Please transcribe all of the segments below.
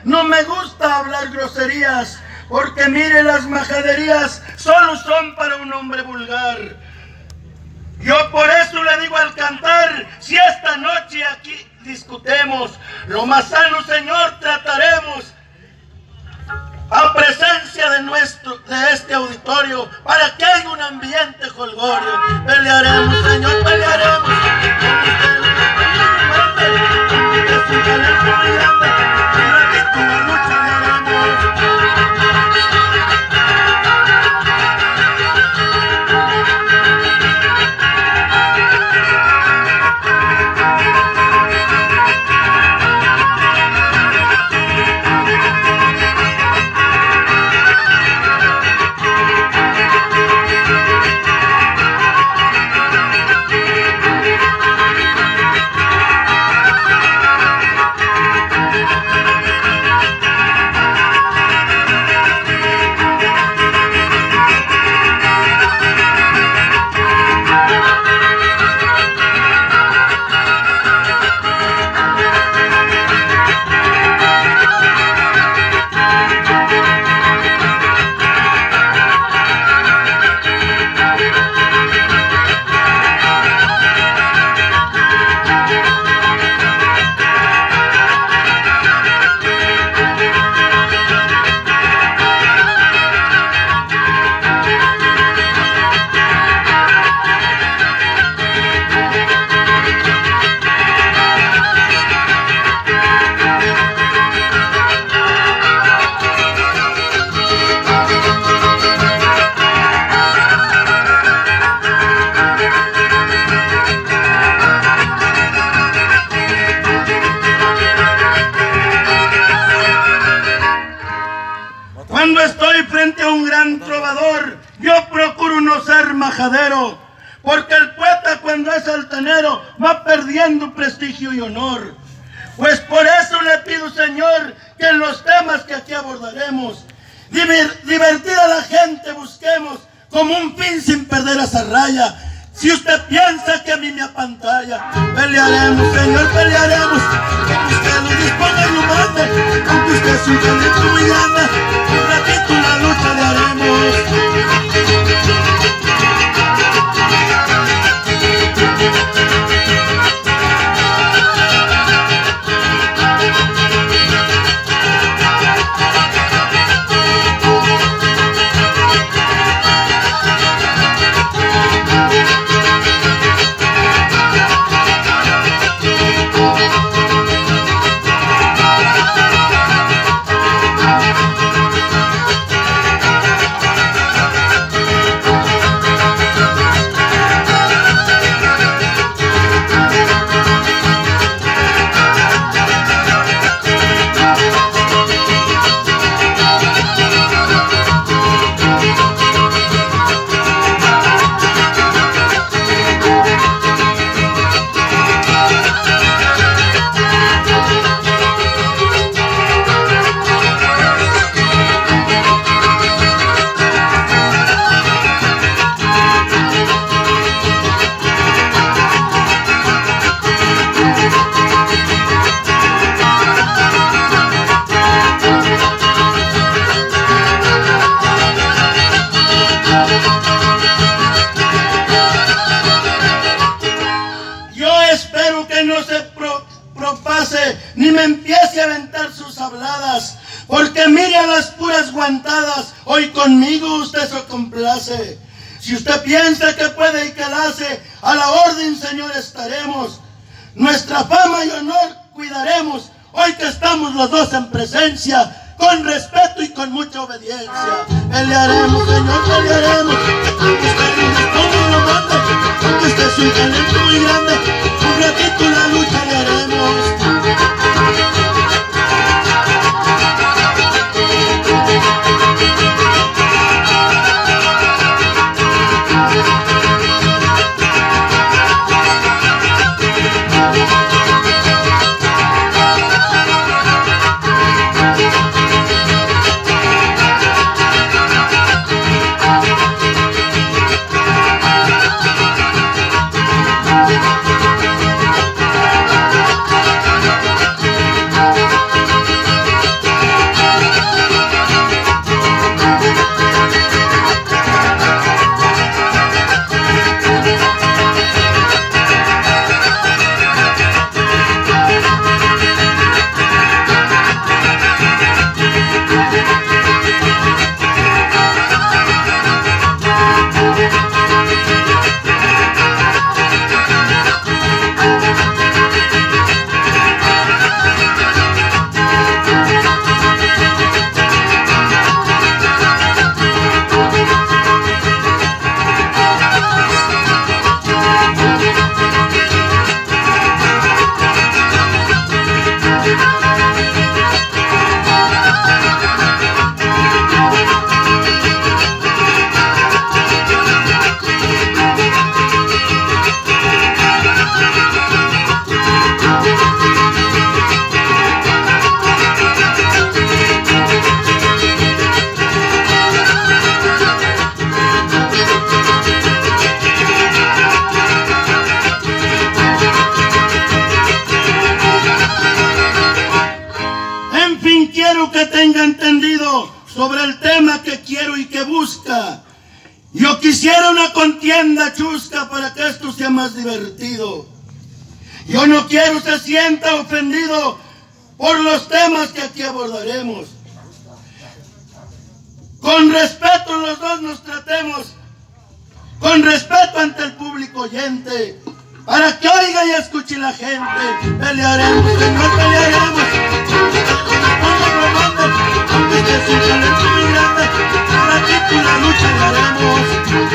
No me gusta hablar groserías, porque mire, las majaderías solo son para un hombre vulgar. Yo por eso le digo al cantar, si esta noche aquí discutemos, lo más sano, Señor, trataremos a presencia de este auditorio, para que haya un ambiente jolgorio. Pelearemos, Señor, pelearemos. Es un talento muy grande, un ratito una lucha haremos. Cuando estoy frente a un gran trovador, yo procuro no ser majadero, porque el poeta cuando es altanero va perdiendo prestigio y honor. Pues por eso le pido, Señor, que en los temas que aquí abordaremos, divertir a la gente busquemos como un fin sin perder esa raya. Si usted piensa que a mí me apantalla, pelearemos, Señor, pelearemos. Aunque usted lo disponga y lo mande, aunque usted es un talento muy grande, un ratito una lucha le haremos. Ni me empiece a aventar sus habladas, porque mire a las puras guantadas, hoy conmigo usted se complace. Si usted piensa que puede y que la hace, a la orden, Señor, estaremos. Nuestra fama y honor cuidaremos, hoy que estamos los dos en presencia, con respeto y con mucha obediencia. Pelearemos, Señor, pelearemos. Aunque usted no responde y lo mande, aunque usted es un talento muy grande, un ratito la lucha le haremos. sobre el tema que quiero y que busca. Yo quisiera una contienda chusca para que esto sea más divertido. Yo no quiero se sienta ofendido por los temas que aquí abordaremos. Con respeto los dos nos tratemos, con respeto ante el público oyente, para que oiga y escuche la gente. Pelearemos, no pelearemos. Aunque este es un talento muy grande, ratito la lucha daremos.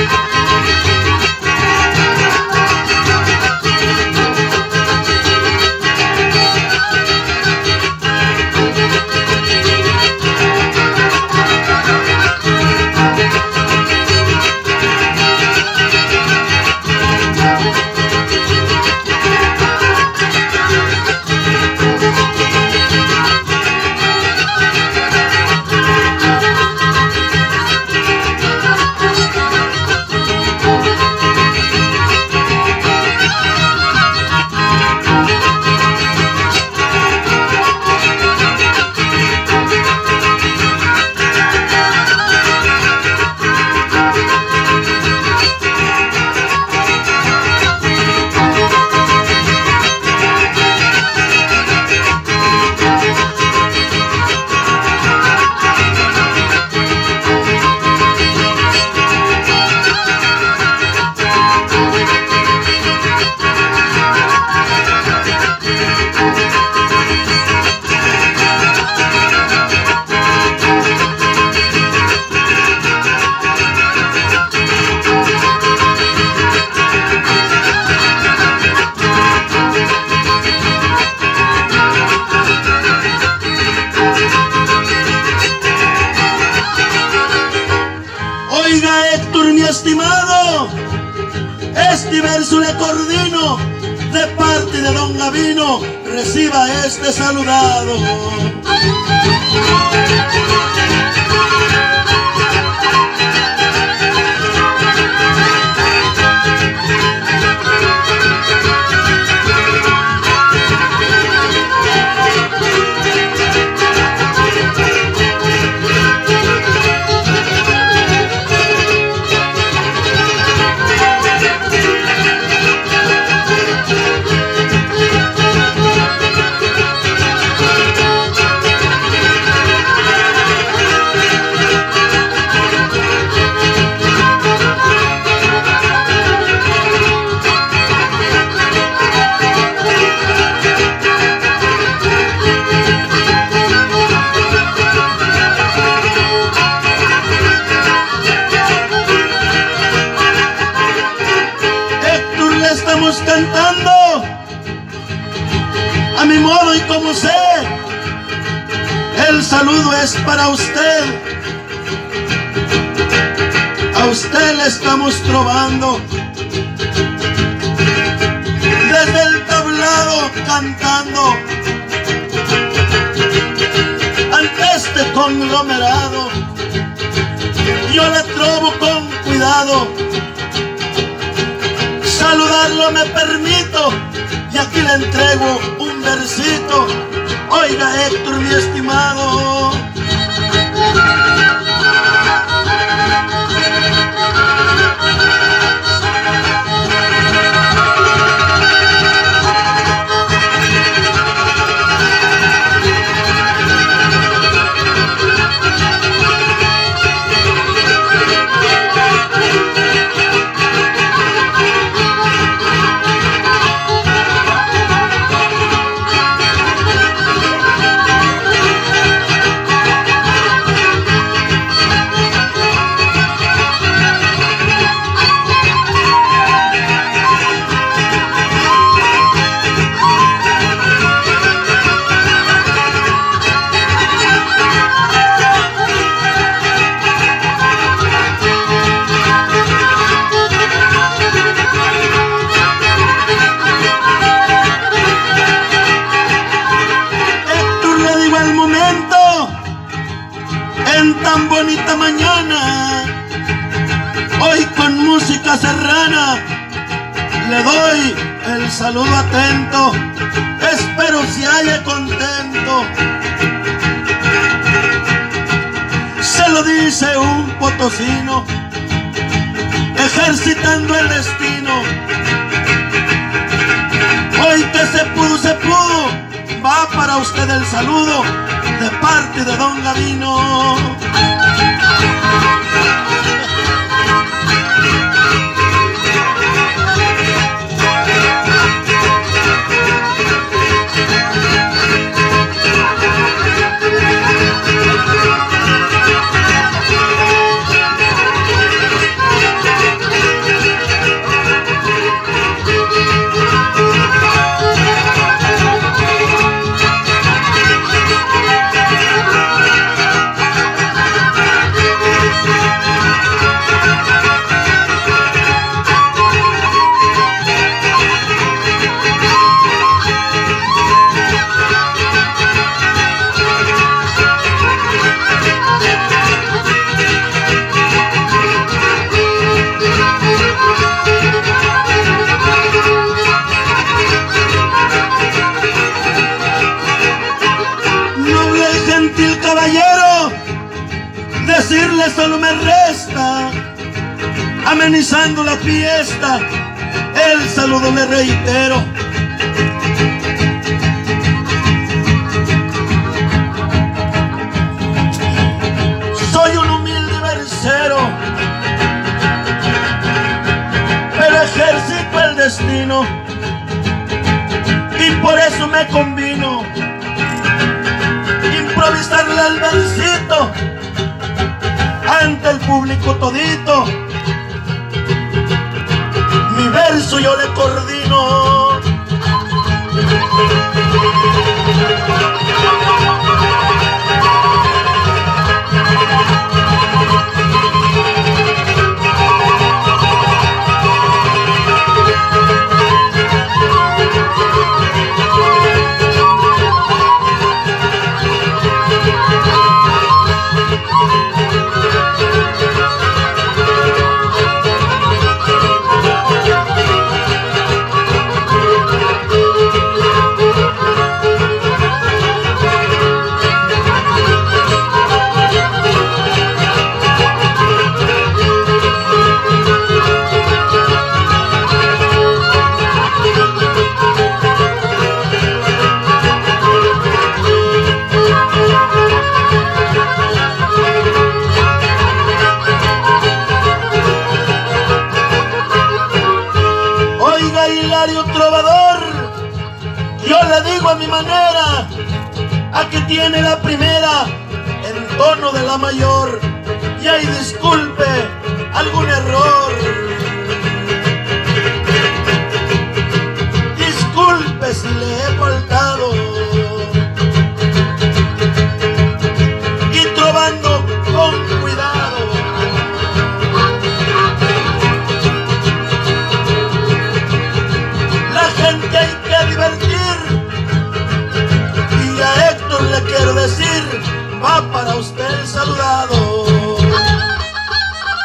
Estimado, este verso le coordino de parte de don Gavino, reciba este saludado. Cantando a mi modo y como sé, el saludo es para usted. A usted le estamos trovando desde el tablado, cantando ante este conglomerado. Yo le trovo con cuidado, saludarlo me permito, y aquí le entrego un versito. Oiga Héctor, mi estimado. Tan bonita mañana, hoy con música serrana, le doy el saludo atento, espero se haya contento. Se lo dice un potosino, ejercitando el destino. Hoy que se pudo, va para usted el saludo de parte de don Gavino. Decirle solo me resta, amenizando la fiesta, el saludo le reitero. Soy un humilde versero, pero ejercito el destino, y por eso me convino improvisarle el versito ante el público todito. Mi verso yo le coordino. Trovador, yo le digo a mi manera, aquí tiene la primera en tono de la mayor, y ahí disculpe algún error. Disculpe si le he faltado, y trovando con cuidado. Le quiero decir, va para usted el saludado.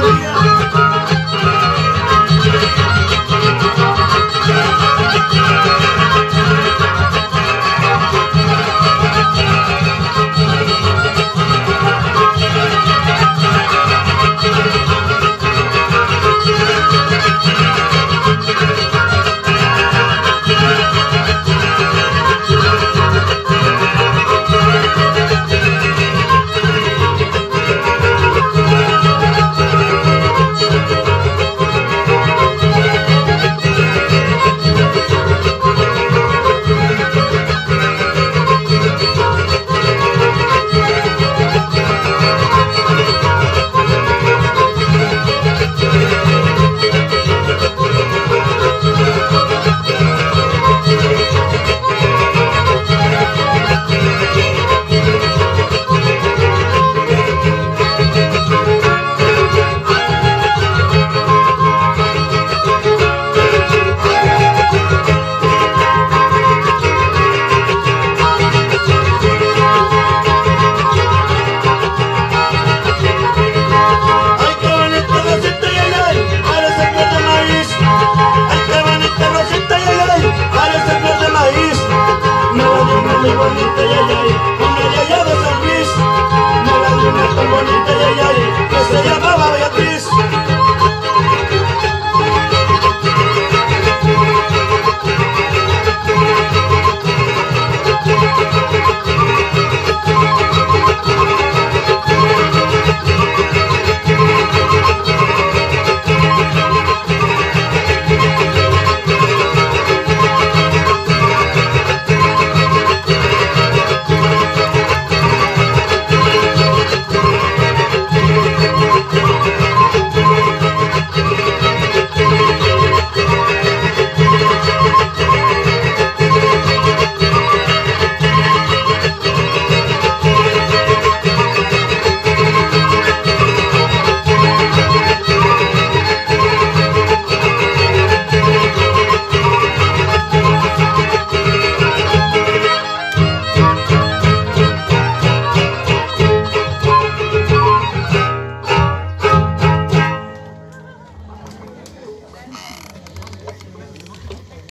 Bonita, ay, ay, ay,